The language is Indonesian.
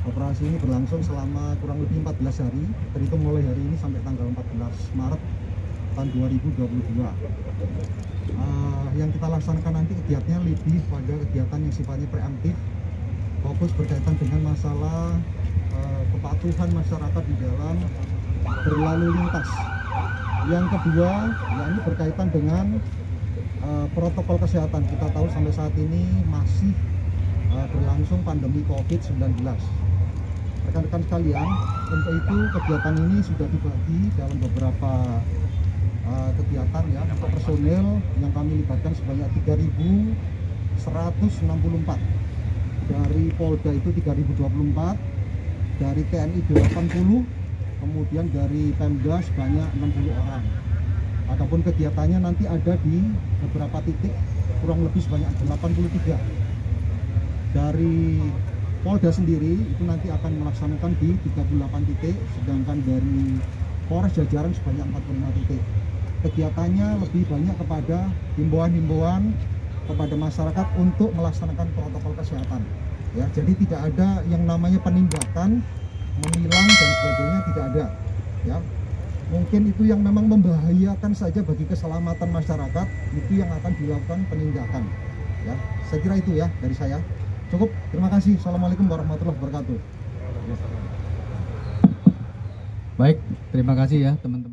Operasi ini berlangsung selama kurang lebih 14 hari, terhitung mulai hari ini sampai tanggal 14 Maret tahun 2022. Yang kita laksanakan nanti kegiatannya lebih pada kegiatan yang sifatnya preemptif, fokus berkaitan dengan masalah kepatuhan masyarakat di dalam berlalu lintas. Yang kedua, yakni berkaitan dengan protokol kesehatan. Kita tahu sampai saat ini masih berlangsung pandemi COVID-19. Rekan-rekan sekalian, untuk itu kegiatan ini sudah dibagi dalam beberapa kegiatan ya. Untuk personel yang kami libatkan sebanyak 3.164, dari Polda itu 3.024, dari TNI 80, kemudian dari Pemda sebanyak 60 orang. Adapun kegiatannya nanti ada di beberapa titik, kurang lebih sebanyak 83. Dari Polda sendiri itu nanti akan melaksanakan di 38 titik, sedangkan dari Polres jajaran sebanyak 45 titik. Kegiatannya lebih banyak kepada himbauan-himbauan kepada masyarakat untuk melaksanakan protokol kesehatan. Ya, jadi tidak ada yang namanya penindakan, menilang dan sebagainya, tidak ada. Ya, mungkin itu yang memang membahayakan saja bagi keselamatan masyarakat, itu yang akan dilakukan penindakan. Ya, saya kira itu ya dari saya. Cukup, terima kasih. Assalamualaikum warahmatullahi wabarakatuh. Baik, terima kasih ya teman-teman.